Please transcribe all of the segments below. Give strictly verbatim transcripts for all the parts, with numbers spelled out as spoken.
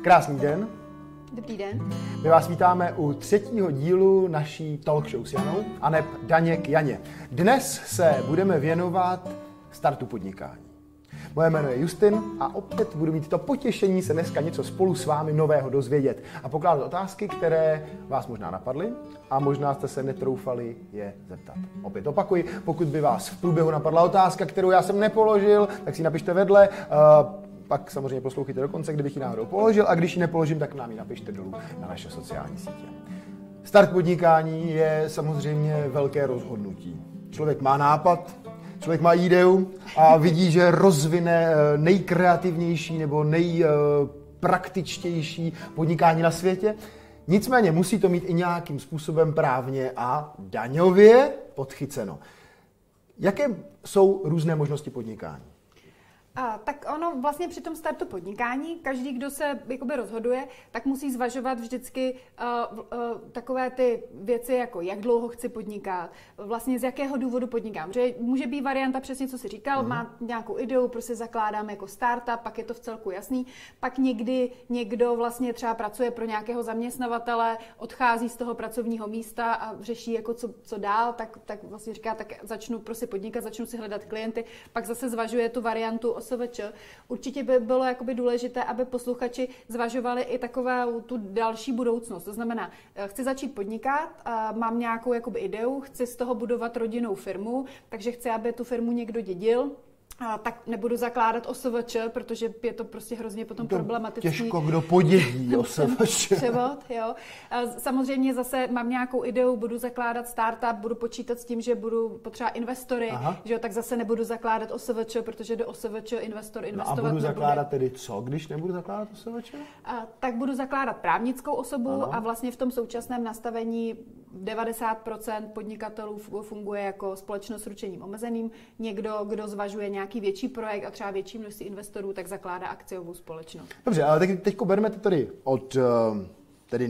Krásný den. Dobrý den. My vás vítáme u třetího dílu naší talk show s Janou, aneb Daně k Janě. Dnes se budeme věnovat startu podnikání. Moje jméno je Justin a opět budu mít to potěšení se dneska něco spolu s vámi nového dozvědět a pokládat otázky, které vás možná napadly a možná jste se netroufali je zeptat. Opět opakuji, pokud by vás v průběhu napadla otázka, kterou já jsem nepoložil, tak si ji napište vedle. Pak samozřejmě poslouchejte do konce, kdybych ji náhodou položil, a když ji nepoložím, tak nám ji napište dolů na naše sociální sítě. Start podnikání je samozřejmě velké rozhodnutí. Člověk má nápad, člověk má ideu a vidí, že rozvine nejkreativnější nebo nejpraktičtější podnikání na světě. Nicméně musí to mít i nějakým způsobem právně a daňově podchyceno. Jaké jsou různé možnosti podnikání? A, tak ono vlastně při tom startu podnikání, každý, kdo se jakoby rozhoduje, tak musí zvažovat vždycky uh, uh, takové ty věci, jako jak dlouho chci podnikat, vlastně z jakého důvodu podnikám. Že může být varianta přesně, co jsi říkal, mm. má nějakou ideu, prostě zakládám jako startup, pak je to v celku jasný, pak někdy někdo vlastně třeba pracuje pro nějakého zaměstnavatele, odchází z toho pracovního místa a řeší jako co, co dál, tak, tak vlastně říká, tak začnu prostě podnikat, začnu si hledat klienty, pak zase zvažuje tu variantu O S V Č. Určitě by bylo jakoby důležité, aby posluchači zvažovali i takovou tu další budoucnost. To znamená, chci začít podnikat, mám nějakou jakoby ideu, chci z toho budovat rodinnou firmu, takže chci, aby tu firmu někdo dědil. A tak nebudu zakládat O S V Č, protože je to prostě hrozně potom to problematický. Těžko kdo podědí O S V Č. Převod, jo. A samozřejmě zase mám nějakou ideu, budu zakládat startup, budu počítat s tím, že budu potřebovat investory, že jo, tak zase nebudu zakládat O S V Č, protože do O S V Č investor investovat no a budu nebude. zakládat tedy co, když nebudu zakládat O S V Č? A tak budu zakládat právnickou osobu ano. A vlastně v tom současném nastavení devadesát procent podnikatelů funguje jako společnost s ručením omezeným. Někdo, kdo zvažuje nějaký větší projekt a třeba větší množství investorů, tak zakládá akciovou společnost. Dobře, ale teď, teďko bereme to tady od tedy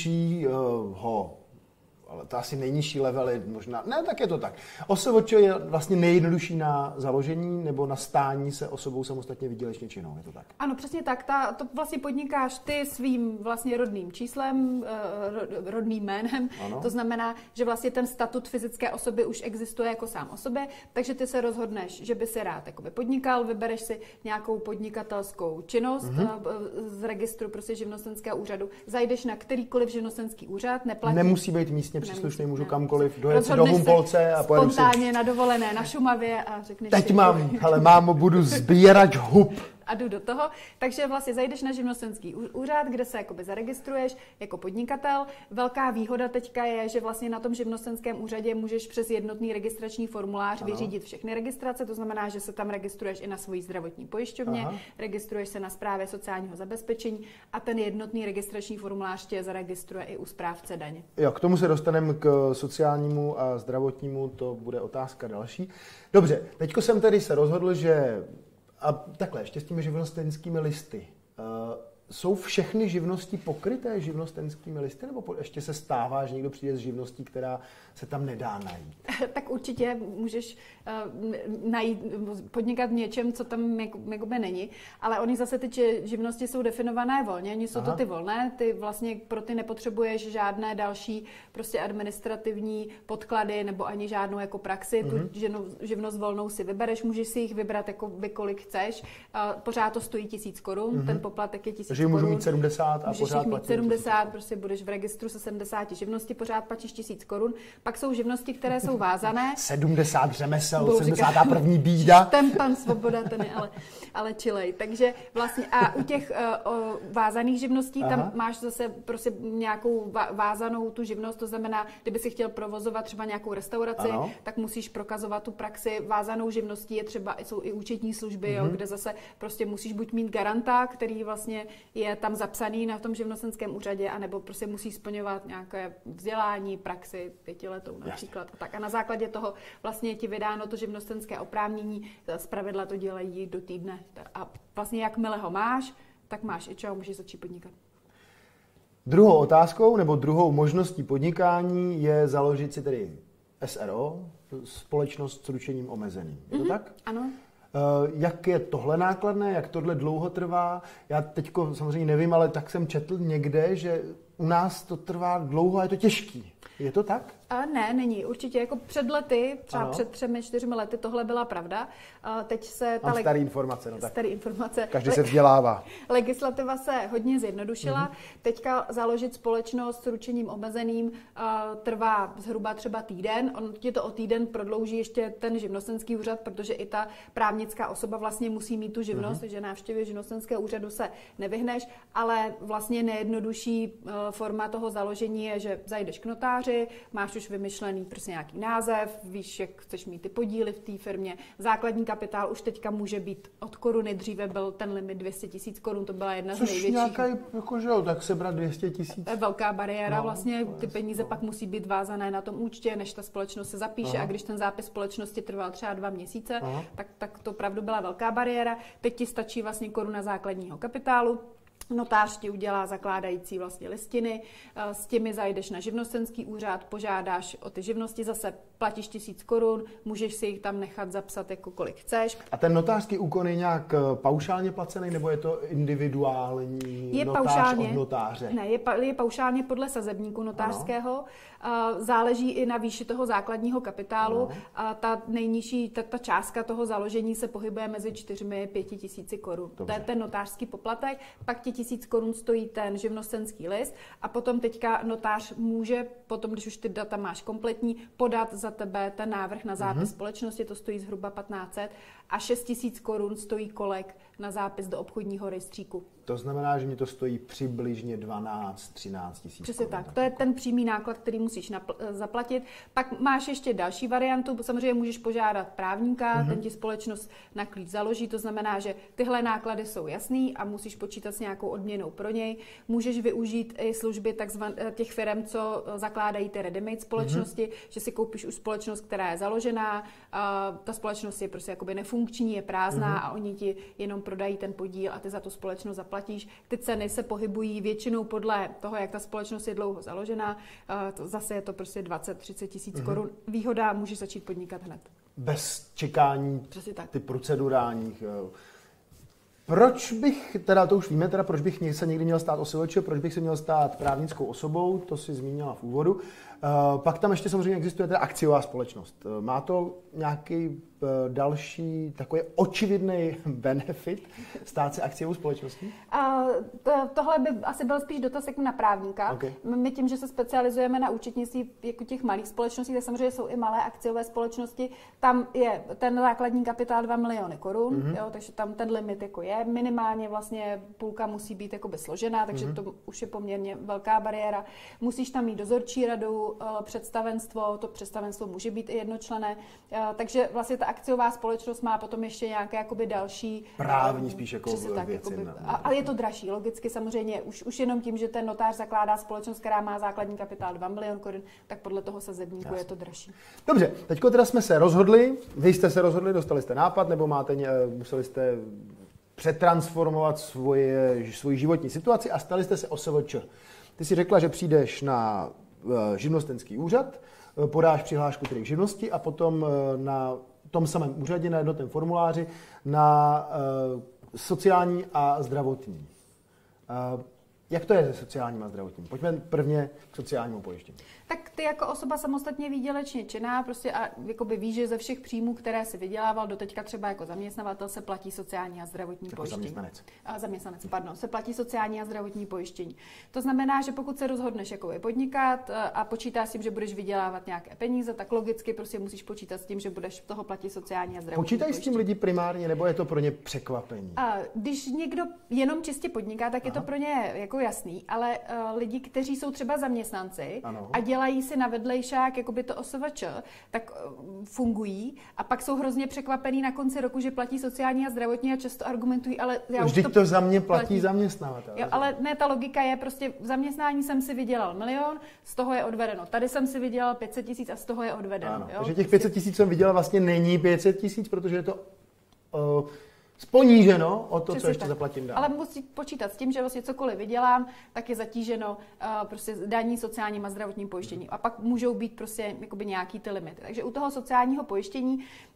nejnižšího, ale to asi nejnižší level je možná, ne, tak je to tak. O S V Č je vlastně nejjednodušší na založení nebo na stání se osobou samostatně výdělečně činnou, je to tak? Ano, přesně tak. Ta, to vlastně podnikáš ty svým vlastně rodným číslem, rodným jménem. Ano. To znamená, že vlastně ten statut fyzické osoby už existuje jako sám o sobě, takže ty se rozhodneš, že by si rád jakoby podnikal, vybereš si nějakou podnikatelskou činnost mm-hmm. z registru prostě živnostenského úřadu, zajdeš na kterýkoliv živnostenský úřad, neplatíš. Nemusí být místně příslušný, můžu kamkoliv dojet si do Humpolce a pojedu si spontánně na dovolené na Šumavě a řekneš teď si, mám, ale mámo, budu sbírat hub. A jdu do toho. Takže vlastně zajdeš na živnostenský úřad, kde se jakoby zaregistruješ jako podnikatel. Velká výhoda teďka je, že vlastně na tom živnostenském úřadě můžeš přes jednotný registrační formulář ano. vyřídit všechny registrace. To znamená, že se tam registruješ i na svojí zdravotní pojišťovně, Aha. registruješ se na správě sociálního zabezpečení a ten jednotný registrační formulář tě zaregistruje i u správce daně. Jo, k tomu se dostaneme k sociálnímu a zdravotnímu, to bude otázka další. Dobře, teďko jsem tedy se rozhodl, že a takhle, ještě s těmi živnostenskými listy. Uh, jsou všechny živnosti pokryté živnostenskými listy, nebo ještě se stává, že někdo přijde s živností, která se tam nedá najít? Tak určitě můžeš uh, najít, podnikat v něčem, co tam jakoby není, ale oni zase ty živnosti jsou definované volně, oni jsou Aha. to ty volné, ty vlastně pro ty nepotřebuješ žádné další prostě administrativní podklady nebo ani žádnou jako praxi, mm-hmm. tu živnost volnou si vybereš, můžeš si jich vybrat jako kolik chceš, uh, pořád to stojí tisíc korun, mm-hmm. ten poplatek je tisíc korun. Takže můžu mít sedmdesát a můžeš pořád mít platit sedmdesát, prostě budeš v registru se sedmdesáti živnosti, pořád platíš tisíc korun. Pak jsou živnosti, které jsou vázané. sedmdesát řemesel, sedmdesátá první bída. Ten pan Svoboda, ten je ale, ale čilej. Takže vlastně a u těch uh, uh, vázaných živností Aha. tam máš zase prostě nějakou vázanou tu živnost, to znamená, kdyby si chtěl provozovat třeba nějakou restauraci, ano. tak musíš prokazovat tu praxi. Vázanou živností je třeba, jsou i účetní služby, mm-hmm. jo, kde zase prostě musíš buď mít garanta, který vlastně je tam zapsaný na tom živnostenském úřadě, anebo prostě musí splňovat nějaké vzdělání, praxi, pětiletou například. A tak. A na základě toho vlastně ti vydáno to živnostenské oprávnění, zpravidla to dělají do týdne. A vlastně jakmile ho máš, tak máš i čeho, můžeš začít podnikat. Druhou otázkou nebo druhou možností podnikání je založit si tedy S R O, společnost s ručením omezeným. Je to mm-hmm. tak? Ano. Jak je tohle nákladné, jak tohle dlouho trvá? Já teďko samozřejmě nevím, ale tak jsem četl někde, že u nás to trvá dlouho a je to těžký. Je to tak? A ne, není. Určitě jako před lety, třeba ano. před třemi, čtyřmi lety, tohle byla pravda. A teď se ta Mám leg... staré informace, no tak. Staré informace. Každý se vzdělává. Legislativa se hodně zjednodušila. Mm-hmm. Teďka založit společnost s ručením omezeným uh, trvá zhruba třeba týden. On ti to o týden prodlouží ještě ten živnostenský úřad, protože i ta právnická osoba vlastně musí mít tu živnost, mm-hmm. takže návštěvě živnostenského úřadu se nevyhneš, ale vlastně nejjednodušší uh, forma toho založení je, že zajdeš k notáři, máš už vymyšlený prostě nějaký název, víš, jak chceš mít ty podíly v té firmě. Základní kapitál už teďka může být od koruny, dříve byl ten limit dvě stě tisíc korun, to byla jedna Což z největších. Což nějaká, jakože jo, tak sebrat dvě stě tisíc. To je velká bariéra, no, vlastně ty jasný, peníze no. pak musí být vázané na tom účtě, než ta společnost se zapíše. Aha. A když ten zápis společnosti trval třeba dva měsíce, tak, tak to opravdu byla velká bariéra. Teď ti stačí vlastně koruna základního kapitálu. Notář ti udělá zakládající vlastně listiny, s těmi zajdeš na živnostenský úřad, požádáš o ty živnosti, zase platíš tisíc korun, můžeš si jich tam nechat zapsat jako kolik chceš. A ten notářský úkon je nějak paušálně placený, nebo je to individuální je notář paušálně, od notáře? Ne, je, je paušálně podle sazebníku notářského. Ano. Záleží i na výši toho základního kapitálu. Ano. A ta nejnižší, ta, ta částka toho založení se pohybuje mezi čtyřmi a pěti tisíci korun. To je ten notářský poplatek, pak ti tisíc korun stojí ten živnostenský list a potom teďka notář může, potom, když už ty data máš kompletní, podat za tebe ten návrh na zápis mm-hmm. společnosti, to stojí zhruba patnáct set a šest tisíc korun stojí kolek na zápis do obchodního rejstříku. To znamená, že mě to stojí přibližně dvanáct třináct tisíc. Přesně korun, tak. To je ten přímý náklad, který musíš napl- zaplatit. Pak máš ještě další variantu. Samozřejmě můžeš požádat právníka, mm-hmm. ten ti společnost na klíč založí. To znamená, že tyhle náklady jsou jasný a musíš počítat s nějakou odměnou pro něj. Můžeš využít i služby takzvan, těch firm, co zakládají ty ready-made společnosti, mm-hmm. že si koupíš už společnost, která je založená. A ta společnost je prostě jakoby nefunkční, je prázdná mm-hmm. a oni ti jenom prodají ten podíl a ty za tu společnost zaplatíš. Ty ceny se pohybují většinou podle toho, jak ta společnost je dlouho založená. To zase je to prostě dvacet třicet tisíc mm-hmm. korun. Výhoda, můžeš začít podnikat hned. Bez čekání, tak. Ty procedurálních. Proč bych, teda to už víme, teda proč bych se někdy měl stát O S V Č, proč bych se měl stát právnickou osobou, to si zmínila v úvodu. Uh, pak tam ještě samozřejmě existuje teda akciová společnost. Uh, má to nějaký uh, další takový očividný benefit stát se akciovou společností? Uh, to, tohle by asi byl spíš dotaz jako na právníka. Okay. My tím, že se specializujeme na účetnictví jako těch malých společností, tak samozřejmě jsou i malé akciové společnosti. Tam je ten základní kapitál dva miliony korun, mm-hmm. jo, takže tam ten limit jako je. Minimálně vlastně půlka musí být jakoby složená, takže mm-hmm. to už je poměrně velká bariéra. Musíš tam mít dozorčí radu, představenstvo, to představenstvo může být i jednočlenné, takže vlastně ta akciová společnost má potom ještě nějaké jakoby další právní spíš jako tak, věci. Jakoby, a, ale je to dražší, logicky samozřejmě, už, už jenom tím, že ten notář zakládá společnost, která má základní kapitál dva miliony korun, tak podle toho sazebníku Jasně. je to dražší. Dobře, teďko teda jsme se rozhodli, vy jste se rozhodli, dostali jste nápad, nebo máte, museli jste přetransformovat svoje, svoji životní situaci a stali jste se O S V Č. Ty si řekla, že přijdeš na živnostenský úřad, podáš přihlášku tedy k živnosti a potom na tom samém úřadě, na jednotném formuláři, na sociální a zdravotní. Jak to je se sociálním a zdravotním? Pojďme prvně k sociálnímu pojištění. Tak ty jako osoba samostatně výdělečně činná prostě a jakoby víš, že ze všech příjmů, které si vydělával doteďka třeba jako zaměstnavatel, se platí sociální a zdravotní jako pojištění. Zaměstnanec. A zaměstnanec, pardon, se platí sociální a zdravotní pojištění. To znamená, že pokud se rozhodneš jako podnikat a počítáš s tím, že budeš vydělávat nějaké peníze, tak logicky prostě musíš počítat s tím, že budeš toho platit sociální a zdravotní Počítají pojištění. s tím lidi primárně, nebo je to pro ně překvapení? A když někdo jenom čistě podniká, tak Aha. je to pro ně jako jasný, ale uh, lidi, kteří jsou třeba zaměstnanci ano. a dělají si na vedlejšák jakoby to O S V Č, tak uh, fungují a pak jsou hrozně překvapení na konci roku, že platí sociální a zdravotní a často argumentují, ale já Vždyť už to, to za mě platí, platí. zaměstnavatel. Jo, ale ne, ta logika je prostě v zaměstnání jsem si vydělal milion, z toho je odvedeno. Tady jsem si vydělal pět set tisíc a z toho je odvedeno. Ano, jo? Takže těch pět set tisíc jsem vydělal vlastně není pět set tisíc, protože je to uh, sponíženo o to, Přesně co ještě tak. zaplatím dál. Ale musí počítat s tím, že vlastně cokoliv vydělám, tak je zatíženo uh, prostě daní, sociálním a zdravotním pojištěním. A pak můžou být prostě jakoby nějaký ty limity. Takže u toho sociálního pojištění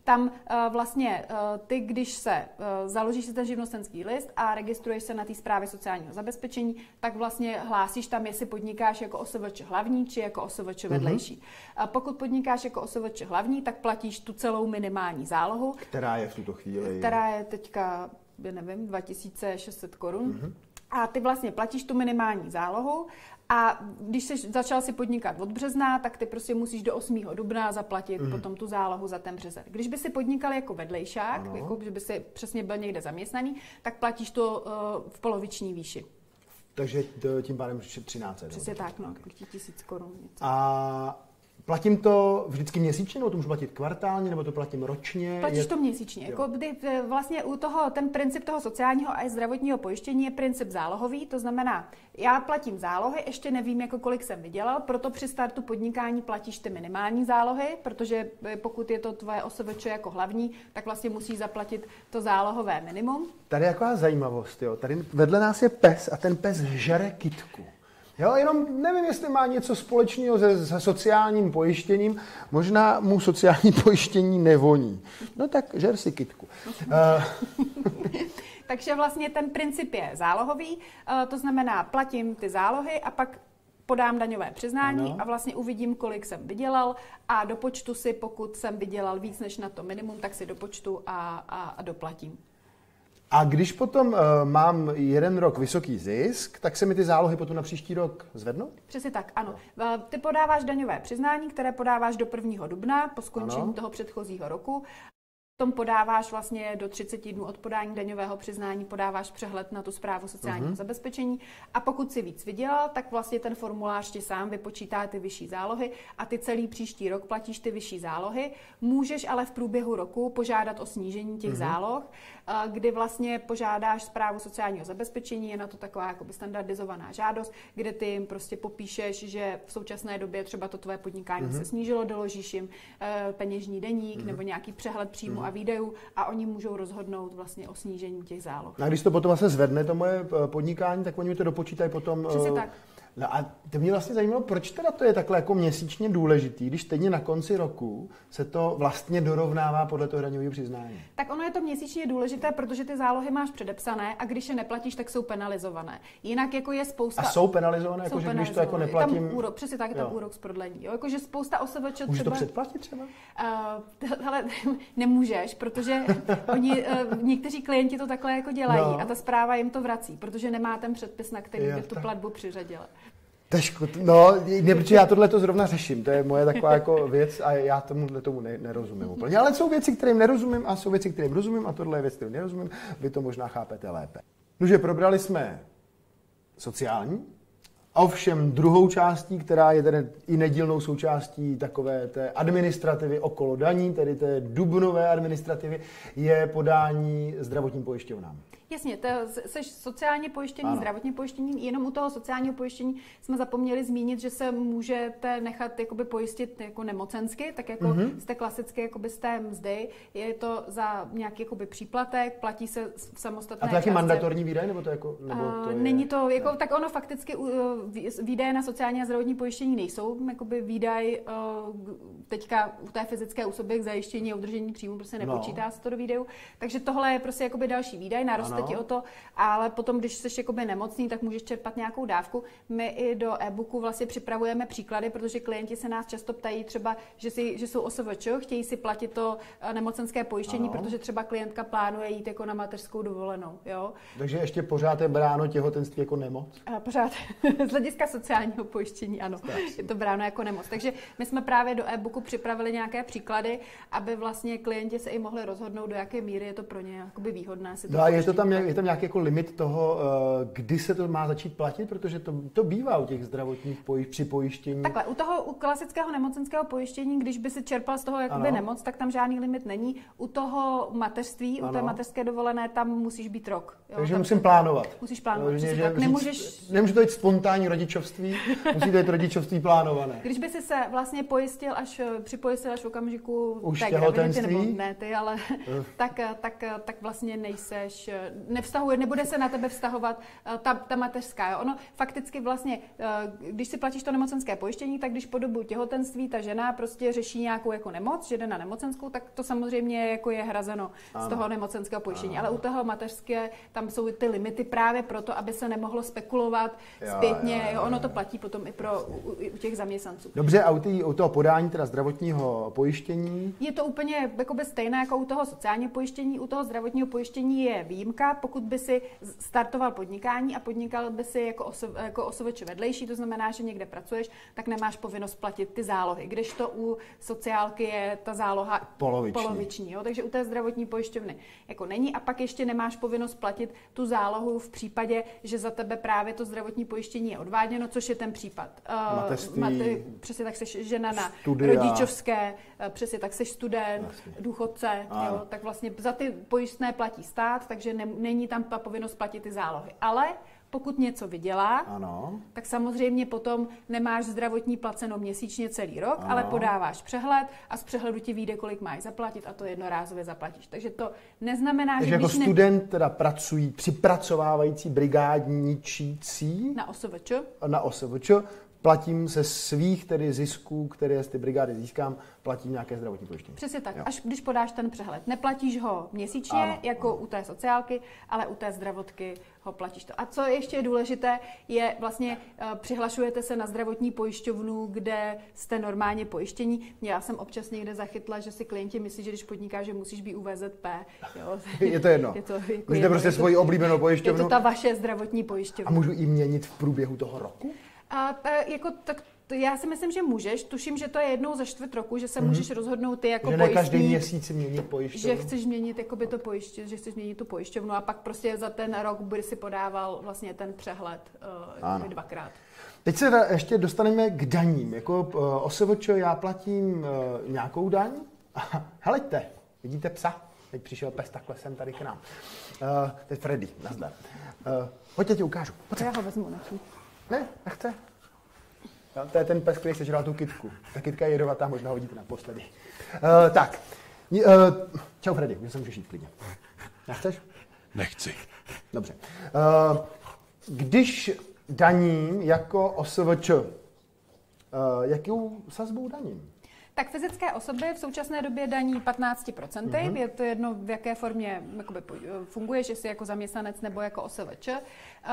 Tam uh, vlastně uh, ty, když se uh, založíš si ten živnostenský list a registruješ se na té správě sociálního zabezpečení, tak vlastně hlásíš tam, jestli podnikáš jako O S V Č hlavní či jako O S V Č vedlejší. Mm-hmm. Uh, pokud podnikáš jako O S V Č hlavní, tak platíš tu celou minimální zálohu. Která je v tuto chvíli? Která je teďka, já nevím, dva tisíce šest set korun. Mm-hmm. A ty vlastně platíš tu minimální zálohu a když jsi začal si podnikat od března, tak ty prostě musíš do osmého dubna zaplatit mm. potom tu zálohu za ten březen. Když by si podnikal jako vedlejšák, jako, že by si přesně byl někde zaměstnaný, tak platíš to uh, v poloviční výši. Takže tím pádem třináct. Přesně tak, no, tisíc korun. A platím to vždycky měsíčně, nebo to můžu platit kvartálně, nebo to platím ročně? Platíš je... to měsíčně. Jako kdy vlastně u toho, ten princip toho sociálního a zdravotního pojištění je princip zálohový, to znamená, já platím zálohy, ještě nevím, jako kolik jsem vydělal, proto při startu podnikání platíš ty minimální zálohy, protože pokud je to tvoje O S V Č jako hlavní, tak vlastně musíš zaplatit to zálohové minimum. Tady je taková zajímavost, jo. Tady vedle nás je pes a ten pes žere kytku. Jo, jenom nevím, jestli má něco společného se, se sociálním pojištěním. Možná mu sociální pojištění nevoní. No tak žer si kytku. Takže vlastně ten princip je zálohový, to znamená platím ty zálohy a pak podám daňové přiznání ano. a vlastně uvidím, kolik jsem vydělal a dopočtu si, pokud jsem vydělal víc než na to minimum, tak si dopočtu a, a, a doplatím. A když potom uh, mám jeden rok vysoký zisk, tak se mi ty zálohy potom na příští rok zvednou? Přesně tak, ano. Ty podáváš daňové přiznání, které podáváš do prvního dubna po skončení ano. toho předchozího roku. Tom podáváš vlastně do třiceti dnů od podání daňového přiznání, podáváš přehled na tu správu sociálního uh-huh. zabezpečení a pokud si víc vydělal, tak vlastně ten formulář ti sám vypočítá ty vyšší zálohy a ty celý příští rok platíš ty vyšší zálohy. Můžeš ale v průběhu roku požádat o snížení těch uh-huh. záloh, kdy vlastně požádáš správu sociálního zabezpečení, je na to taková jakoby standardizovaná žádost, kde ty jim prostě popíšeš, že v současné době třeba to tvoje podnikání uh-huh. se snížilo, doložíš jim peněžní deník uh-huh. nebo nějaký přehled příjmu uh-huh. a výdajů a oni můžou rozhodnout vlastně o snížení těch záloh. A když to potom zase zvedne to moje podnikání, tak oni mi to dopočítají potom. Přesně tak. No a to mě vlastně zajímalo, proč teda to je takhle jako měsíčně důležitý, když stejně na konci roku se to vlastně dorovnává podle toho daňového přiznání. Tak ono je to měsíčně důležité, protože ty zálohy máš předepsané a když je neplatíš, tak jsou penalizované. Jinak jako je spousta... A jsou penalizované, jako, že když to jako neplatím... Tam úrok, přesně tak, je tam jo. úrok z prodlení. Jo? Jakože spousta O S V Č třeba... Můžeš to předplatit třeba? Uh, ale nemůžeš, protože oni, uh, někteří klienti to takhle jako dělají no. a ta správa jim to vrací, protože nemá ten předpis, na který by tu platbu přiřadila. Težko, no, ne, protože já tohle to zrovna řeším, to je moje taková jako věc a já tomu, tomu ne, nerozumím úplně. Ale jsou věci, kterým nerozumím a jsou věci, kterým rozumím a tohle je věc, kterým nerozumím, vy to možná chápete lépe. Nože probrali jsme sociální, ovšem druhou částí, která je tedy i nedílnou součástí takové té administrativy okolo daní, tedy té dubnové administrativy, je podání zdravotním pojišťovnám. Jasně, to jsi sociálně pojištěný, ano. zdravotně pojištění, jenom u toho sociálního pojištění jsme zapomněli zmínit, že se můžete nechat jakoby pojistit jako nemocensky, tak jako mm-hmm. jste klasicky jakoby z té mzdy, je to za nějaký jakoby příplatek, platí se v samostatné. A to je jaký mandatorní výdaj, nebo to jako nebo to je, není to, jako, tak ono fakticky výdaje na sociální a zdravotní pojištění nejsou, jakoby výdaj teďka u té fyzické osoby k zajištění a udržení příjmu prostě nepočítá no. se to do výdajů, takže tohle je prostě jakoby další výdaj, naroste ti o to, ale potom, když jsi jakoby nemocný, tak můžeš čerpat nějakou dávku. My i do e-booku vlastně připravujeme příklady, protože klienti se nás často ptají třeba, že, si, že jsou O S V Č, chtějí si platit to nemocenské pojištění, ano. protože třeba klientka plánuje jít jako na mateřskou dovolenou. Jo? Takže ještě pořád je bráno těhotenství jako nemoc? A pořád. Z hlediska sociálního pojištění, ano. Je to bráno jako nemoc. Takže my jsme právě do e-booku připravili nějaké příklady, aby vlastně klienti se i mohli rozhodnout, do jaké míry je to pro ně jakoby výhodné. Si to no a je to tam, je tam nějaký jako limit toho, kdy se to má začít platit, protože to, to bývá u těch zdravotních pojiš, při pojištění. Takhle, u toho u klasického nemocenského pojištění, když by si čerpal z toho jakoby ano. nemoc, tak tam žádný limit není. U toho mateřství, ano. u té mateřské dovolené, tam musíš být rok. Jo? Takže tam musím plánovat. Musíš plánovat. že, že tak. Říct, Nemůžeš... Nemůže to jít spontánní rodičovství, musí to jít rodičovství plánované. Když by si se vlastně pojistil až, připojistil až v okamžiku už té těhotenství, gravidity, nebo ne ty, ale tak, tak, tak vlastně nejseš, nevztahuje, nebude se na tebe vztahovat ta, ta mateřská. Jo. Ono fakticky vlastně, když si platíš to nemocenské pojištění, tak když po dobu těhotenství ta žena prostě řeší nějakou jako nemoc, že jde na nemocenskou, tak to samozřejmě jako je hrazeno ano. z toho nemocenského pojištění. Ano. Ale u toho mateřské tam jsou ty limity právě proto, aby se nemohlo spekulovat jo, zpětně. Jo, jo, jo. Ono to platí potom i pro u, u těch zaměstnanců. Dobře, a u, tý, u toho podání teda zdravotního pojištění? Je to úplně jakoby stejné jako u toho sociálního pojištění. U toho zdravotního pojištění je výjimka, pokud by si startoval podnikání a podnikal by si jako, oso, jako osoveč vedlejší, to znamená, že někde pracuješ, tak nemáš povinnost platit ty zálohy. Když to u sociálky je ta záloha poloviční, poloviční jo? Takže u té zdravotní pojišťovny jako není a pak ještě nemáš povinnost platit tu zálohu v případě, že za tebe právě to zdravotní pojištění je odváděno, což je ten případ. Mateřství, Mate, přesně tak seš žena na studia. Rodičovské, přesně tak seš student, vlastně. důchodce, jo? Tak vlastně za ty pojistné platí stát, takže ne, není tam ta povinnost platit ty zálohy. Ale pokud něco vydělá, ano. tak samozřejmě potom nemáš zdravotní placeno měsíčně celý rok, ano. ale podáváš přehled a z přehledu ti vyjde, kolik máš zaplatit a to jednorázově zaplatíš. Takže to neznamená, Takže že jako když student ne... teda pracují připracovávající brigádničící na O S V Č, na O S V Č, platím se svých tedy zisků, které z ty brigády získám, platím nějaké zdravotní pojištění. Přesně tak, jo. Až když podáš ten přehled. Neplatíš ho měsíčně, ano, jako ano. u té sociálky, ale u té zdravotky ho platíš to. A co ještě je důležité, je vlastně uh, přihlašujete se na zdravotní pojišťovnu, kde jste normálně pojištění. Já jsem občas někde zachytla, že si klienti myslí, že když podnikáš, že musíš být u V Z P. Jo. Je to jedno. Je to, jako Můžete jedno, prostě je to, svoji oblíbenou pojišťovnu. Je to ta vaše zdravotní pojišťovna. A můžu ji měnit v průběhu toho roku? A ta, jako, tak to já si myslím, že můžeš. Tuším, že to je jednou za čtvrt roku, že se mm-hmm. můžeš rozhodnout ty jako pojistník. Že ne každý měsíc si měnit pojišťovnu. Že chceš změnit jakoby to pojišť, že chceš změnit tu pojišťovnu a pak prostě za ten rok by si podával vlastně ten přehled uh, dvakrát. Teď se ještě dostaneme k daním. Jako uh, O S V Č já platím uh, nějakou daň. Heleďte, vidíte psa? Teď přišel pes takhle sem tady k nám. Uh, teď Freddy, nazdar. Uh, pojď, ti ukážu. Pojď. Já ho vezmu nechci. Ne, nechce. Jo, to je ten pes, který sežral tu kytku. Ta kytka je jedovatá, možná ho vidíte naposledy. Uh, tak. Uh, čau Freddy, už se můžeš jít klidně. Nechceš? Nechci. Dobře. Uh, když daním jako O S V Č, uh, jakou sazbou daním? Tak fyzické osoby v současné době daní patnáct procent. Mm-hmm. Je to jedno, v jaké formě jakoby, funguješ, jestli jako zaměstnanec nebo jako O S V Č.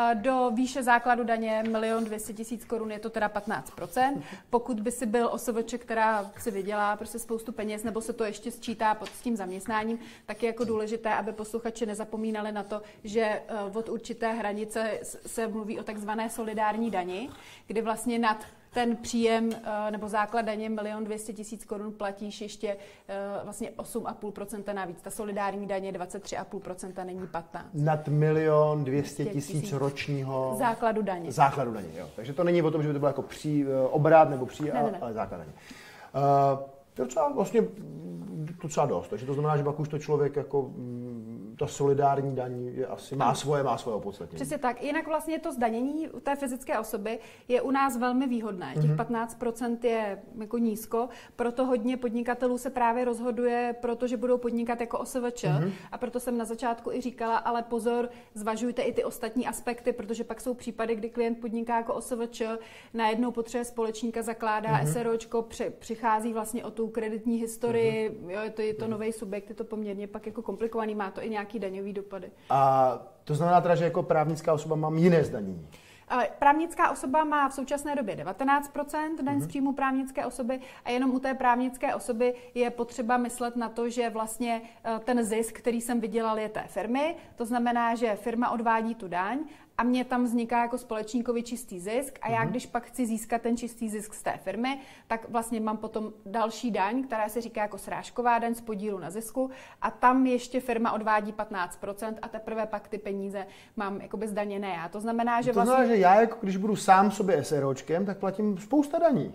Do výše základu daně milion dvě stě tisíc korun je to teda patnáct procent. Pokud by si byl O S V Č, která si vydělá prostě spoustu peněz, nebo se to ještě sčítá pod s tím zaměstnáním, tak je jako důležité, aby posluchači nezapomínali na to, že od určité hranice se mluví o takzvané solidární dani, kdy vlastně nad ten příjem nebo základ daně milion dvě stě tisíc korun platíš ještě vlastně osm celá pět procenta navíc. Ta solidární daně dvacet tři celá pět procenta, není patnáct. Nad milion dvě stě tisíc ročního základu daně. Základu daně, jo. Takže to není o tom, že by to bylo jako pří, obrat nebo pří, ne, ne, ne. ale základ daně. Uh, to je docela vlastně docela dost. Takže to znamená, že pak už to člověk jako ta solidární daň je asi má svoje, má svoje opodstatnění. Přesně tak. Jinak vlastně to zdanění u té fyzické osoby je u nás velmi výhodné. Těch patnáct procent je jako nízko, proto hodně podnikatelů se právě rozhoduje, protože budou podnikat jako O S V Č. Mm-hmm. A proto jsem na začátku i říkala, ale pozor, zvažujte i ty ostatní aspekty, protože pak jsou případy, kdy klient podniká jako O S V Č, najednou potřebuje společníka, zakládá mm-hmm. SROčko, při, přichází vlastně o tu kreditní historii, mm-hmm. jo, je to, je to nový subjekt, je to poměrně pak jako komplikovaný, má to i nějaký daňový dopady. A to znamená teda, že jako právnická osoba mám jiné zdanění? Právnická osoba má v současné době devatenáct procent daň mm-hmm. z příjmu právnické osoby a jenom u té právnické osoby je potřeba myslet na to, že vlastně ten zisk, který jsem vydělal, je té firmy. To znamená, že firma odvádí tu daň a mně tam vzniká jako společníkovi čistý zisk a já, když pak chci získat ten čistý zisk z té firmy, tak vlastně mám potom další daň, která se říká jako srážková daň z podílu na zisku a tam ještě firma odvádí patnáct procent a teprve pak ty peníze mám jakoby zdaněné já. To znamená, že to vlastně... znamená, že já, jako když budu sám sobě SROčkem, tak platím spousta daní.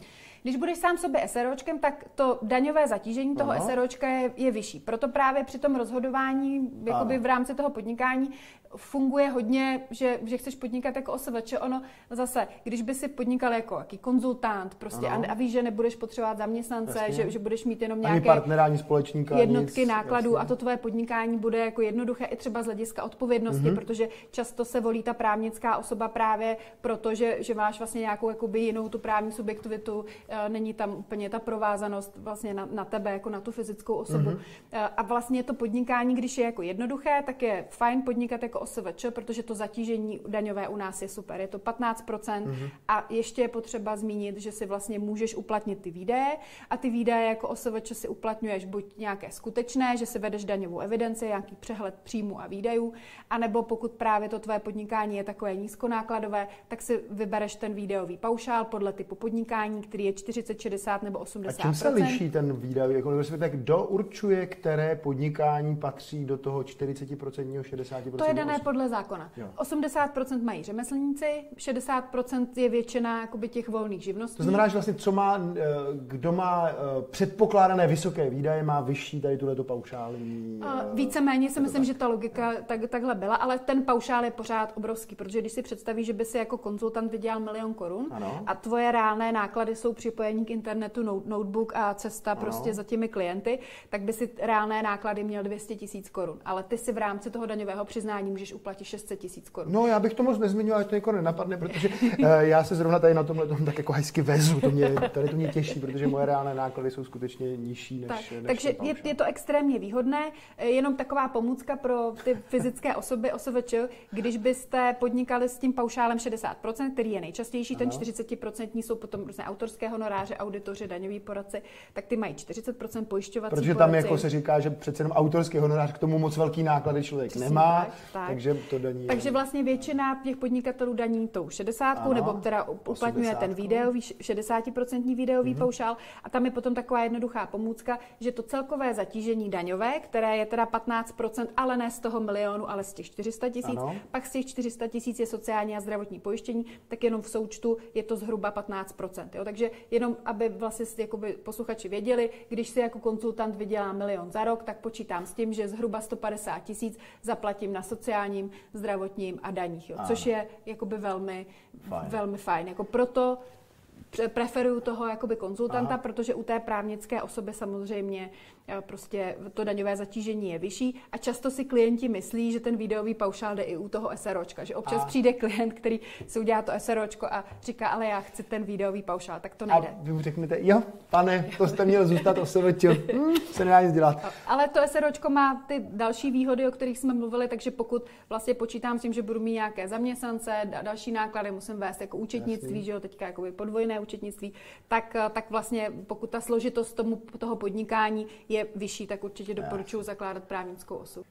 Když budeš sám sobě SROčkem, tak to daňové zatížení toho Aha. SROčka je, je vyšší. Proto právě při tom rozhodování jakoby v rámci toho podnikání funguje hodně, že, že chceš podnikat jako O S V Č. Ono zase, když by si podnikal jako jaký konzultant prostě a, a víš, že nebudeš potřebovat zaměstnance, že, že budeš mít jenom nějaké ani partnera, ani společníka, jednotky nic, nákladů jasně. a to tvoje podnikání bude jako jednoduché i třeba z hlediska odpovědnosti, mm-hmm. protože často se volí ta právnická osoba právě proto, že, že máš vlastně nějakou jakoby jinou tu právní subjektivitu, e, není tam úplně ta provázanost vlastně na, na tebe, jako na tu fyzickou osobu. Mm-hmm. E, a vlastně to podnikání, když je jako jednoduché, tak je fajn podnikat jako O S V Č, protože to zatížení daňové u nás je super. Je to patnáct procent mm-hmm. a ještě je potřeba zmínit, že si vlastně můžeš uplatnit ty výdaje a ty výdaje jako O S V Č si uplatňuješ buď nějaké skutečné, že si vedeš daňovou evidenci, nějaký přehled příjmu a výdajů, anebo pokud právě to tvoje podnikání je takové nízkonákladové, tak si vybereš ten výdajový paušál podle typu podnikání, který je čtyřicet, šedesát nebo osmdesát procent. A čím se liší ten výdajový? Jako, kdo určuje, které podnikání patří do toho čtyřicet procent, šedesát procent? To je dané podle zákona. Jo. osmdesát procent mají řemeslníci, šedesát procent je většina jakoby těch volných živností. To znamená, že vlastně co má, kdo má předpokládané vysoké výdaje, má vyšší tady tuhleto paušální... Víceméně si myslím, tak. že ta logika tak, takhle byla, ale ten paušál je pořád obrovský, protože když si představíš, že by si jako konzultant vydělal milion korun ano. a tvoje reálné náklady jsou připojení k internetu, notebook a cesta ano. prostě za těmi klienty, tak by si reálné náklady měl dvě stě tisíc korun. Ale ty si v rámci toho daňového přiznání můžeš uplatit šest set tisíc korun. No, já bych to moc nezmiňoval, ať to někoho nenapadne, protože já se zrovna tady na tomhle tom tak jako hezky vezu. To mě, tady to mě těší, protože moje reálné náklady jsou skutečně nižší než, tak, než takže je, je to extrémně výhodné. Jenom taková pomůcka pro ty fyzické osoby O S V Č, když byste podnikali s tím paušálem šedesát procent, který je nejčastější, ano. ten čtyřicet procent jsou potom různé autorské honoráře, auditoři, daňoví poradci, tak ty mají čtyřicet procent pojišťovací protože tam jako se říká, že přece jenom autorský honorář k tomu moc velký náklady člověk Přesně nemá, tak, tak. takže to daní. Takže vlastně většina těch podnikatelů daní tou šedesátkou, nebo která uplatňuje ten výdajový, šedesát procent výdajový mm-hmm. paušál a tam je potom taková jednoduchá pomůcka, že to celkové zatížení daňové, které je teda patnáct procent, ale ne z toho milionu, ale z těch čtyři sta tisíc, pak z těch čtyři sta tisíc je sociální a zdravotní pojištění, tak jenom v součtu je to zhruba patnáct procent. Jo? Takže jenom, aby vlastně jakoby posluchači věděli, když si jako konzultant vydělá milion za rok, tak počítám s tím, že zhruba sto padesát tisíc zaplatím na sociálním, zdravotním a daních, jo? Což je jakoby velmi fajn. velmi fajn. Jako proto preferuju toho jakoby konzultanta, Aha. protože u té právnické osoby samozřejmě prostě to daňové zatížení je vyšší a často si klienti myslí, že ten výdajový paušál jde i u toho SROčka, že občas a... přijde klient, který si udělá to SROčko a říká, ale já chci ten výdajový paušál, tak to nejde. A vy mu řeknete, jo, pane, to jste měl zůstat O S V Č, hm, se nedá nic dělat. Ale to SROčko má ty další výhody, o kterých jsme mluvili, takže pokud vlastně počítám s tím, že budu mít nějaké zaměstnance, další náklady, musím vést jako účetnictví, Jasný. že jo, teďka jakoby podvojné účetnictví, tak, tak vlastně pokud ta složitost tomu, toho podnikání je vyšší, tak určitě doporučuji zakládat právnickou osobu.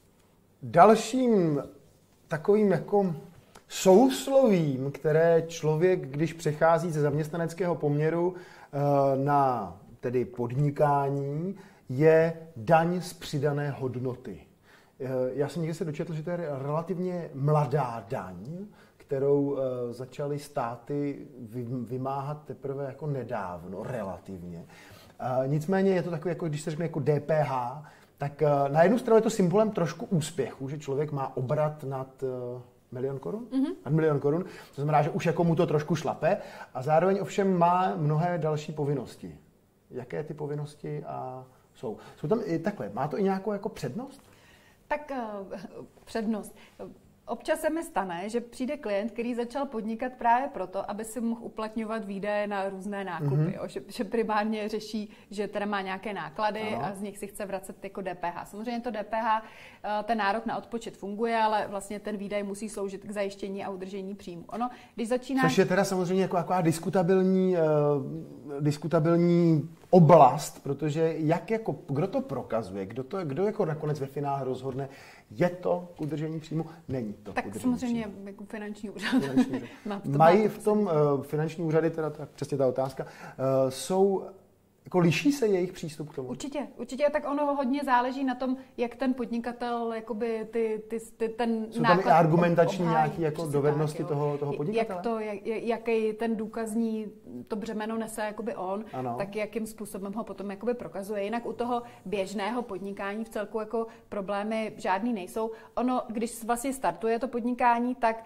Dalším takovým jako souslovím, které člověk, když přechází ze zaměstnaneckého poměru na tedy podnikání, je daň z přidané hodnoty. Já jsem někde se dočetl, že to je relativně mladá daň, kterou začaly státy vymáhat teprve jako nedávno, relativně. Nicméně je to takové, jako když se řekne jako D P H, tak na jednu stranu je to symbolem trošku úspěchu, že člověk má obrat nad milion korun, mm-hmm. nad milion korun, to znamená, že už jako mu to trošku šlape a zároveň ovšem má mnohé další povinnosti. Jaké ty povinnosti a jsou? Jsou tam i takhle, má to i nějakou jako přednost? Tak uh, přednost. Občas se mi stane, že přijde klient, který začal podnikat právě proto, aby si mohl uplatňovat výdaje na různé nákupy. Mm-hmm. Jo? Že, že primárně řeší, že teda má nějaké náklady ano. a z nich si chce vracet jako D P H. Samozřejmě to D P H, ten nárok na odpočet funguje, ale vlastně ten výdaj musí sloužit k zajištění a udržení příjmu. Ono, když začíná... Což je teda samozřejmě jako taková diskutabilní, uh, diskutabilní oblast, protože jak jako, kdo to prokazuje, kdo, to, kdo jako nakonec ve finále rozhodne, je to k udržení příjmu, není to tak k udržení samozřejmě příjmu. jako finanční úřad. Finanční úřad. Mají v tom uh, finanční úřady, teda to je přesně ta otázka, uh, jsou Jako liší se jejich přístup k tomu? Určitě, určitě, tak ono hodně záleží na tom, jak ten podnikatel, jakoby ty, ty, ty ten Jsou náklad tam i argumentační obhájí. nějaké jako Přesně dovednosti tak, toho, toho podnikatele? Jak to, jak, jaký ten důkazní to břemeno nese jakoby on, ano. tak jakým způsobem ho potom jakoby prokazuje. Jinak u toho běžného podnikání v celku jako problémy žádný nejsou. Ono, když vlastně startuje to podnikání, tak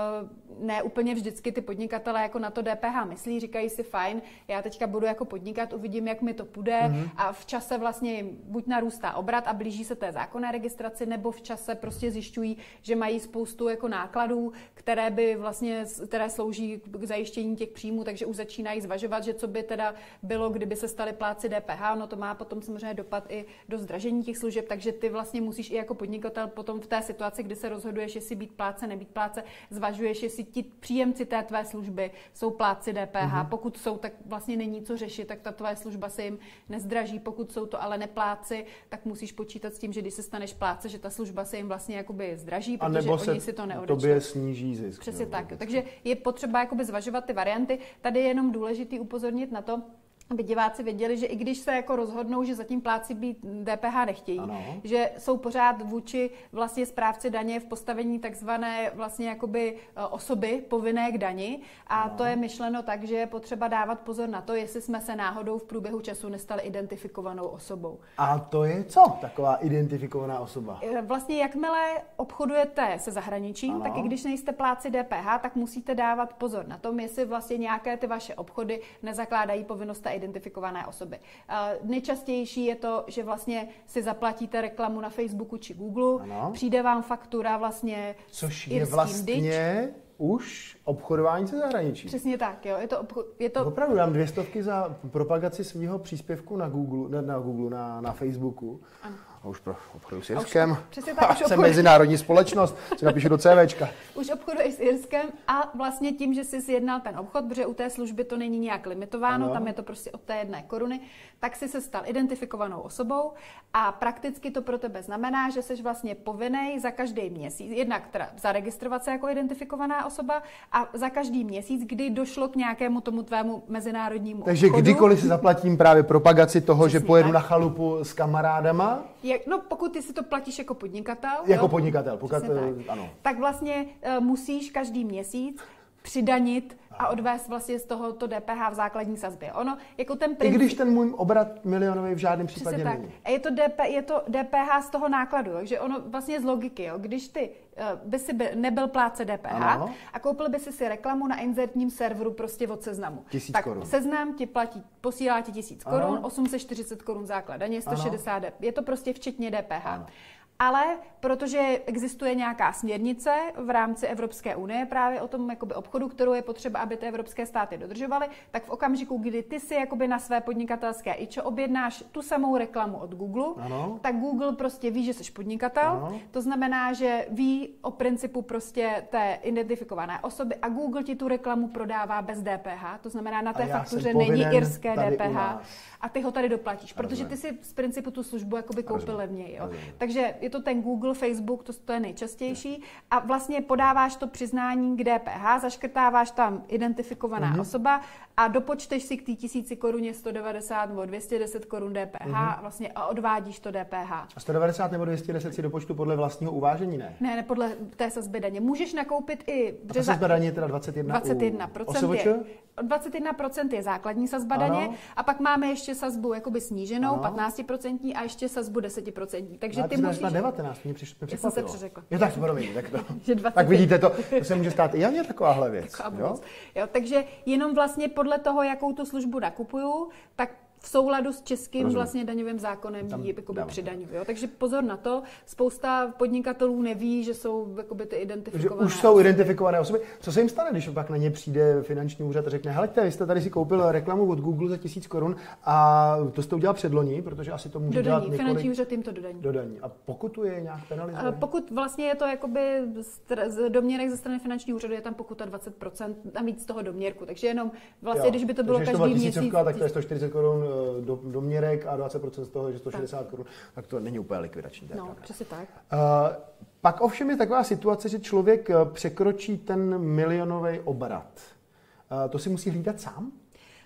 uh, ne úplně vždycky ty podnikatelé jako na to D P H myslí, říkají si fajn, já teďka budu jako podnikat, uvidím, jak mi to půjde mm-hmm. a v čase vlastně buď narůstá obrat a blíží se té zákonné registraci, nebo v čase prostě zjišťují, že mají spoustu jako nákladů, které by vlastně, které slouží k zajištění těch příjmů, takže už začínají zvažovat, že co by teda bylo, kdyby se stali plátci D P H, no to má potom samozřejmě dopad i do zdražení těch služeb, takže ty vlastně musíš i jako podnikatel potom v té situaci, kdy se rozhoduješ, jestli být plátce, nebýt plátce, zvažuješ, jestli ti příjemci té tvé služby jsou plátci D P H. Mm-hmm. Pokud jsou, tak vlastně není co řešit, tak ta tvoje služba se jim nezdraží. Pokud jsou to ale nepláci, tak musíš počítat s tím, že když se staneš plátce, že ta služba se jim vlastně jakoby zdraží, protože oni si to neodečtou. Tobě sníží zisk. Přesně tak. Takže je potřeba jakoby zvažovat ty varianty. Tady je jenom důležitý upozornit na to, aby diváci věděli, že i když se jako rozhodnou, že zatím plátci být D P H nechtějí, ano. že jsou pořád vůči vlastně správci daně v postavení takzvané vlastně jakoby osoby povinné k dani a ano. to je myšleno tak, že je potřeba dávat pozor na to, jestli jsme se náhodou v průběhu času nestali identifikovanou osobou. A to je co? Taková identifikovaná osoba? Vlastně jakmile obchodujete se zahraničím, ano. tak i když nejste plátci D P H, tak musíte dávat pozor na tom, jestli vlastně nějaké ty vaše obchody nezakládají povinnost identifikované osoby. Uh, nejčastější je to, že vlastně si zaplatíte reklamu na Facebooku či Google, ano. přijde vám faktura vlastně což je vlastně dyč. Už obchodování se zahraničí. Přesně tak, jo. Je to, obchod, je to... Opravdu dám dvě stovky za propagaci svého příspěvku na Google, ne, na, Google, na, na Facebooku. Ano. A už pro obchodu s Irskem. Přesně tak. Už jsem obchod... mezinárodní společnost, si napíšu do CVčka. Už obchoduješ s Irskem a vlastně tím, že jsi sjednal ten obchod, protože u té služby to není nějak limitováno, ano. tam je to prostě od té jedné koruny, tak jsi se stal identifikovanou osobou a prakticky to pro tebe znamená, že jsi vlastně povinnej za každý měsíc, jednak teda zaregistrovat se jako identifikovaná osoba a za každý měsíc, kdy došlo k nějakému tomu tvému mezinárodnímu Takže obchodu. kdykoliv si zaplatím právě propagaci toho, Přesně že pojedu tak. na chalupu s kamarádama. Je, no pokud ty si to platíš jako podnikatel. Jako jo? podnikatel, pokud, tak. ano. Tak vlastně uh, musíš každý měsíc přidanit a odvést vlastně z tohoto D P H v základní sazbě. Ono, jako ten princip... I když ten můj obrat milionový v žádném případě tak. není. A je to, D P, je to D P H z toho nákladu, takže ono vlastně z logiky, jo, když ty uh, by si by nebyl plátce D P H ano. a koupil by si si reklamu na inzertním serveru prostě od Seznamu. Tisíc tak korun. Seznam ti platí, posílá ti tisíc korun, osm set čtyřicet korun základ daně, sto šedesát, ano. je to prostě včetně D P H. Ano. Ale protože existuje nějaká směrnice v rámci Evropské unie právě o tom jakoby obchodu, kterou je potřeba, aby ty evropské státy dodržovaly, tak v okamžiku, kdy ty si jakoby na své podnikatelské ičo objednáš tu samou reklamu od Google, ano. tak Google prostě ví, že jsi podnikatel. Ano. To znamená, že ví o principu prostě té identifikované osoby a Google ti tu reklamu prodává bez D P H. To znamená, na té faktuře není irské D P H a ty ho tady doplatíš, protože ty si z principu tu službu jakoby koupil levněji. Takže je to ten Google, Facebook, to, to je nejčastější. A vlastně podáváš to přiznání k D P H, zaškrtáváš tam identifikovaná mm-hmm. osoba a dopočteš si k té tisíci koruně sto devadesát nebo dvě stě deset korun D P H mm-hmm. vlastně a odvádíš to D P H. A sto devadesát nebo dvě stě deset si dopočtu podle vlastního uvážení, ne? Ne, ne podle té sazby daně. Můžeš nakoupit i... A ta sazba daně je teda dvacet jedna procent. dvacet jedna procent je, dvacet jedna procent je základní sazba ano. daně a pak máme ještě sazbu jakoby sníženou, ano. patnáct procent a ještě sazbu deset procent. Takže no, ty musíš... na devatenáct, mě přišlo. Já jsem se přeřekla. Jo, tak promiň, tak to. Tak vidíte, to, to se může stát i Janě takováhle věc. Jo? Jo, takže jenom vlastně podle toho, jakou tu službu nakupuju, tak v souladu s českým Rozumím. vlastně daňovým zákonem ji jakoby přidaňují. Takže pozor na to, spousta podnikatelů neví, že jsou jakoby ty identifikované. Že už jsou identifikované osoby. Co se jim stane, když pak na ně přijde finanční úřad a řekne, heleďte, vy jste tady si koupil reklamu od Google za tisíc korun a to jste udělal předloni, protože asi to může dodaní. dělat několik... Finanční úřad jim to dodaní. dodaní. A pokutuje nějak penalizuje? Pokud vlastně je to jakoby z doměrek ze strany finančního úřadu, je tam pokuta dvacet procent navíc z toho doměrku. Takže jenom vlastně, jo. když by to bylo každý měsíc... Tak to je sto čtyřicet korun do, doměrek a dvacet procent z toho, že sto šedesát korun, tak to není úplně likvidační. No, přesně tak. Uh, pak ovšem je taková situace, že člověk překročí ten milionový obrat. Uh, to si musí hlídat sám?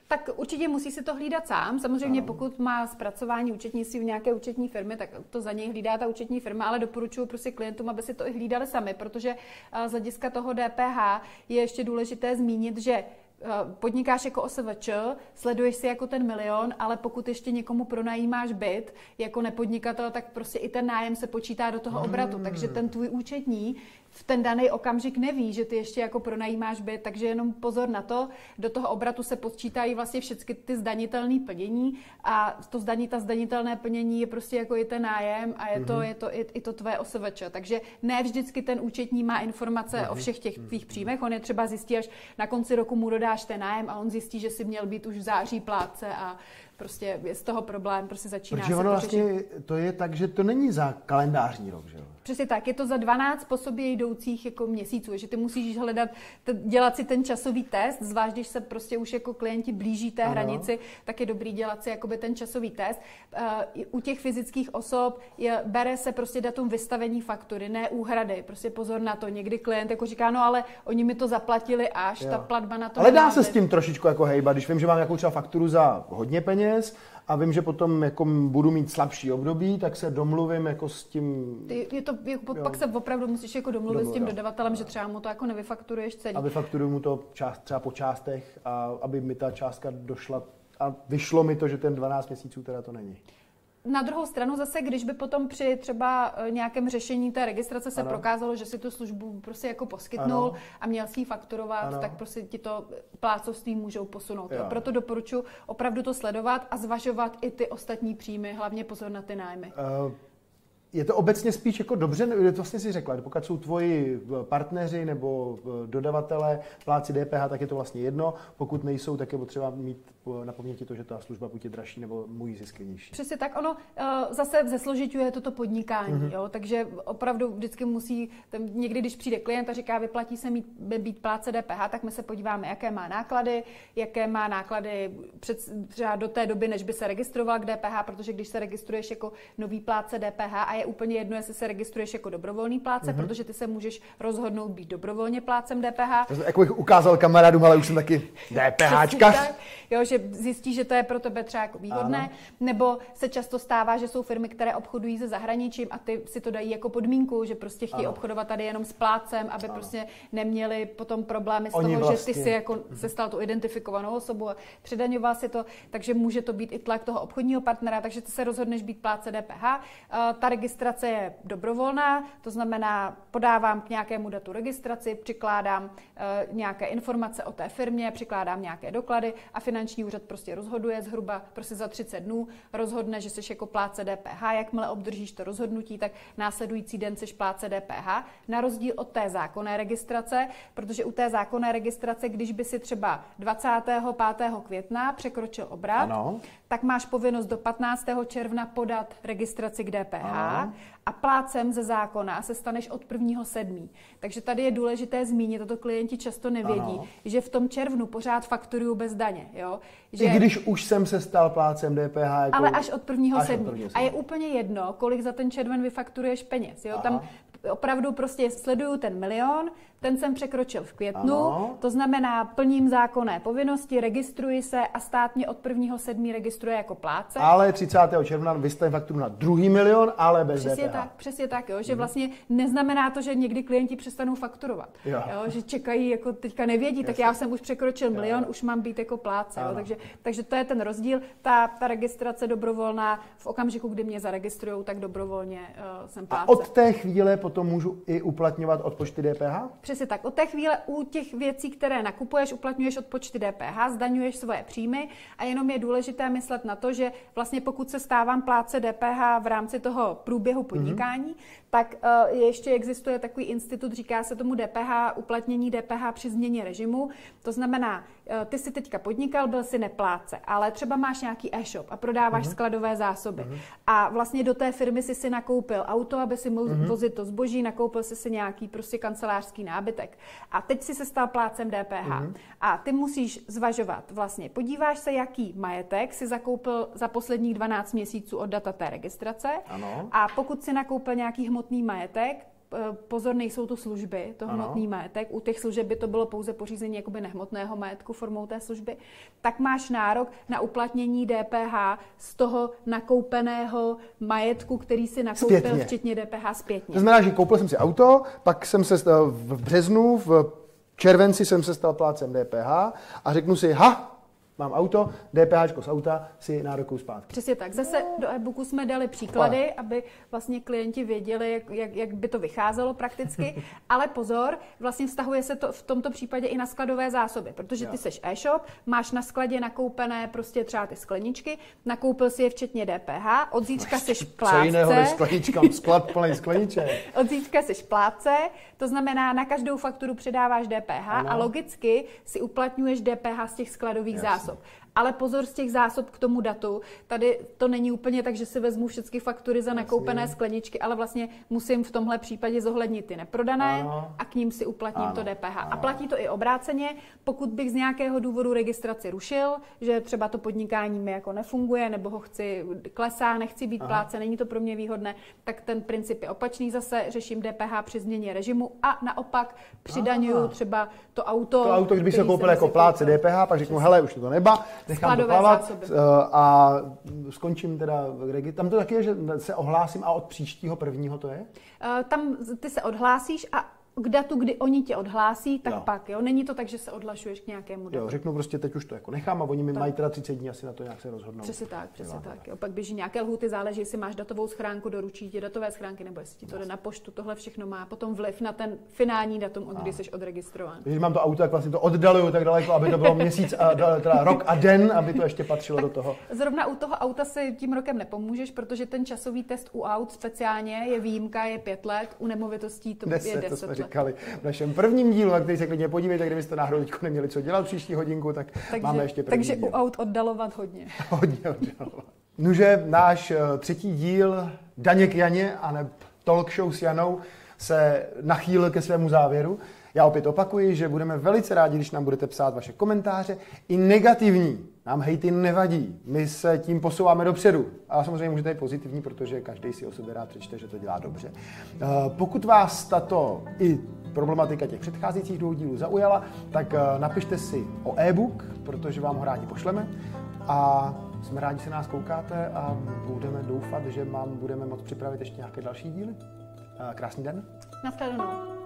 Tak určitě musí si to hlídat sám. Samozřejmě pokud má zpracování účetnictví v nějaké účetní firmy, tak to za něj hlídá ta účetní firma, ale doporučuji prostě klientům, aby si to i hlídali sami, protože z hlediska toho D P H je ještě důležité zmínit, že podnikáš jako O S V Č, sleduješ si jako ten milion, ale pokud ještě někomu pronajímáš byt jako nepodnikatel, tak prostě i ten nájem se počítá do toho obratu. Hmm. Takže ten tvůj účetní v ten daný okamžik neví, že ty ještě jako pronajímáš byt, takže jenom pozor na to. Do toho obratu se počítají vlastně všechny ty zdanitelné plnění a to zdaní, ta zdanitelné plnění je prostě jako i ten nájem a je to, hmm. je to i, i to tvé O S V Č. Takže ne vždycky ten účetní má informace hmm. o všech těch tvých příjmech. On je třeba zjistí, až na konci roku mu dodáš ten nájem a on zjistí, že si měl být už v září plátce a prostě je z toho problém, prostě začíná Protože se ono to vlastně řešit. to je tak, že to není za kalendářní rok, že jo? Přesně tak, je to za dvanáct po sobě jdoucích jako měsíců, že ty musíš hledat, dělat si ten časový test, zvlášť když se prostě už jako klienti blíží té ano. hranici, tak je dobrý dělat si jakoby ten časový test. Uh, u těch fyzických osob je, bere se prostě datum vystavení faktury, ne úhrady, prostě pozor na to. Někdy klient jako říká, no ale oni mi to zaplatili až, jo. ta platba na to. Ale dá se s tím trošičku jako hejbat, když vím, že mám nějakou třeba fakturu za hodně peněz, a vím, že potom jako budu mít slabší období, tak se domluvím jako s tím... Je to, jako, pak se opravdu musíš jako domluvit Domluv, s tím jo. dodavatelem, že třeba mu to jako nevyfakturuješ celý. A vyfakturuju mu to část, třeba po částech, a aby mi ta částka došla a vyšlo mi to, že ten dvanáct měsíců teda to není. Na druhou stranu zase, když by potom při třeba nějakém řešení té registrace se ano. prokázalo, že si tu službu prostě jako poskytnul ano. a měl si ji fakturovat, ano. tak prostě ti to plátcovství můžou posunout. Jo. Proto doporučuji opravdu to sledovat a zvažovat i ty ostatní příjmy, hlavně pozor na ty nájmy. Uh... Je to obecně spíš jako dobře, vlastně si řekla, pokud jsou tvoji partneři nebo dodavatelé plátci D P H, tak je to vlastně jedno, pokud nejsou, tak je potřeba mít na paměti to, že ta služba buď je dražší nebo můj zisk je nižší. Přesně tak, ono zase zesložiťuje toto podnikání, mm-hmm. jo, takže opravdu vždycky musí, někdy když přijde klient a říká, vyplatí se mít, být plátce D P H, tak my se podíváme, jaké má náklady, jaké má náklady před, třeba do té doby, než by se registroval k D P H, protože když se registruješ jako nový plátce D P H a je úplně jedno, jestli se registruješ jako dobrovolný plátce, mm-hmm. protože ty se můžeš rozhodnout být dobrovolně plátcem D P H. Jako bych ukázal kamarádům, ale už jsem taky DPHčkař. Jo, že zjistí, že to je pro tebe třeba jako výhodné, ano. nebo se často stává, že jsou firmy, které obchodují se zahraničím a ty si to dají jako podmínku, že prostě chtějí ano. obchodovat tady jenom s plátcem, aby ano. prostě neměli potom problémy z Oni toho, vlastně. že ty si jako mm-hmm. se stal tu identifikovanou osobu a předaňoval si to, takže může to být i tlak toho obchodního partnera, takže ty se rozhodneš být plátce D P H. Ta registrace je dobrovolná, to znamená, podávám k nějakému datu registraci, přikládám nějaké informace o té firmě, přikládám nějaké doklady a finanční úřad prostě rozhoduje zhruba prostě za třicet dnů, rozhodne, že jsi jako plátce D P H, jakmile obdržíš to rozhodnutí, tak následující den jsi plátce D P H, na rozdíl od té zákonné registrace, protože u té zákonné registrace, když by si třeba dvacátého pátého května překročil obrat, ano. tak máš povinnost do patnáctého června podat registraci k D P H ano. a plátcem ze zákona se staneš od prvního sedmého Takže tady je důležité zmínit, toto klienti často nevědí, ano. že v tom červnu pořád fakturuju bez daně. Jo? Že... I když už jsem se stal plátcem D P H. Jako... Ale až od prvního sedmého A je úplně jedno, kolik za ten červen vyfakturuješ peněz. Jo? Tam opravdu prostě sleduju ten milion, ten jsem překročil v květnu, ano. to znamená plním zákonné povinnosti, registruji se a stát mě od prvního sedmého registruje jako plátce. Ale třicátého června vystavím fakturu na druhý milion, ale bez přesně D P H. Tak, přesně tak, jo, že vlastně neznamená to, že někdy klienti přestanou fakturovat. Jo. Jo, že čekají, jako teďka nevědí, tak já jsem už překročil milion, jo. už mám být jako plátce. Jo, takže, takže to je ten rozdíl. Ta, ta registrace dobrovolná, v okamžiku, kdy mě zaregistrujou, tak dobrovolně uh, jsem plátce. A od té chvíle potom můžu i uplatňovat odpočty D P H? Přesně tak. Od té chvíle u těch věcí, které nakupuješ, uplatňuješ odpočty D P H, zdaňuješ svoje příjmy a jenom je důležité myslet na to, že vlastně pokud se stávám plátce D P H v rámci toho průběhu podnikání, mm-hmm. tak uh, ještě existuje takový institut, říká se tomu D P H, uplatnění D P H při změně režimu. To znamená, uh, ty si teďka podnikal, byl si neplátce, ale třeba máš nějaký e-shop a prodáváš mm-hmm. skladové zásoby. Mm-hmm. A vlastně do té firmy si si nakoupil auto, aby si mohl mm-hmm. vozit to zboží, nakoupil si si nějaký prostě kancelářský nábytek. A teď si se stal plátcem D P H. Mm-hmm. A ty musíš zvažovat vlastně, podíváš se, jaký majetek si zakoupil za posledních dvanáct měsíců od data té registrace. Ano. A pokud si nakoupil nějaký hmotný majetek, pozor, nejsou to služby, to hmotný ano. majetek, u těch služeb by to bylo pouze pořízení jakoby nehmotného majetku formou té služby, tak máš nárok na uplatnění D P H z toho nakoupeného majetku, který si nakoupil, zpětně. Včetně D P H zpětně. To znamená, že koupil jsem si auto, pak jsem se stal v březnu, v červenci jsem se stal plátcem D P H a řeknu si, ha, mám auto, DPHčko z auta si nárokuju zpátky. Přesně tak. Zase do e-booku jsme dali příklady, aby vlastně klienti věděli, jak, jak, jak by to vycházelo prakticky. Ale pozor, vlastně vztahuje se to v tomto případě i na skladové zásoby, protože ty seš e-shop, máš na skladě nakoupené prostě třeba ty skleničky, nakoupil si je včetně D P H, od zítřka seš plátce. Co jiného než skleničkám, sklad plný skleniček. Od zítřka seš plátce, to znamená, na každou fakturu přidáváš D P H ano. a logicky si uplatňuješ D P H z těch skladových Jasně. zásob. Ale pozor z těch zásob k tomu datu. Tady to není úplně tak, že si vezmu všechny faktury za nakoupené Jasně. skleničky, ale vlastně musím v tomhle případě zohlednit ty neprodané ano. a k ním si uplatním ano. to D P H. Ano. A platí to i obráceně, pokud bych z nějakého důvodu registraci rušil, že třeba to podnikání mi jako nefunguje, nebo ho chci klesá, nechci být Aha. plátce, není to pro mě výhodné, tak ten princip je opačný. Zase řeším D P H při změně režimu a naopak přidaňuju třeba to auto. To auto, kdyby se koupil jako plátce D P H, pak řeknu, hele, už to neba, nechám to plavat a skončím teda, tam to taky je, že se ohlásím a od příštího prvního to je? Tam ty se odhlásíš a k datu, kdy oni tě odhlásí, tak jo. pak, jo. Není to tak, že se odhlašuješ k nějakému datu. Jo, řeknu prostě, teď už to jako nechám a oni mi tak. mají teda třicet dní asi na to nějak se rozhodnou. Přesně tak, přesně tak. Jo. Pak běží nějaké lhůty, záleží, jestli máš datovou schránku, doručí ti datové schránky, nebo jestli ti to jde na poštu. Tohle všechno má potom vliv na ten finální datum, od kdy jsi odregistrován. Když mám to auto, tak vlastně to oddaluju tak daleko, aby to bylo měsíc a teda rok a den, aby to ještě patřilo do toho. Zrovna u toho auta si tím rokem nepomůžeš, protože ten časový test u aut speciálně je výjimka, je pět let, u nemovitostí to deset, je deset to jsme let. Říkali v našem prvním dílu, na který se klidně podívejte, kdybyste náhodou neměli co dělat příští hodinku, tak takže, máme ještě první Takže díl. u aut oddalovat hodně. hodně oddalovat. Nuže, náš třetí díl Daně k Janě a ne Talk Show s Janou se nachýlil ke svému závěru. Já opět opakuji, že budeme velice rádi, když nám budete psát vaše komentáře. I negativní. Nám hejty nevadí. My se tím posouváme dopředu. Ale samozřejmě můžete i pozitivní, protože každý si o sebe rád přečte, že to dělá dobře. Pokud vás tato i problematika těch předcházejících dvou dílů zaujala, tak napište si o e-book, protože vám ho rádi pošleme. A jsme rádi, že se nás koukáte a budeme doufat, že vám budeme moct připravit ještě nějaké další díly. Krásný den. Nashledanou.